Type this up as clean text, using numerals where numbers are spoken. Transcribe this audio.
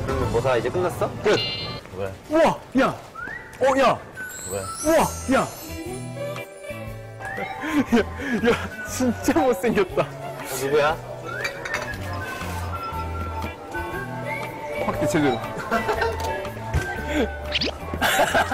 그러면 뭐사 이제 끝났어? 끝! 왜? 우와, 야! 야! 왜? 우와, 야! 야, 진짜 못생겼다. 누구야? 확대 제대로.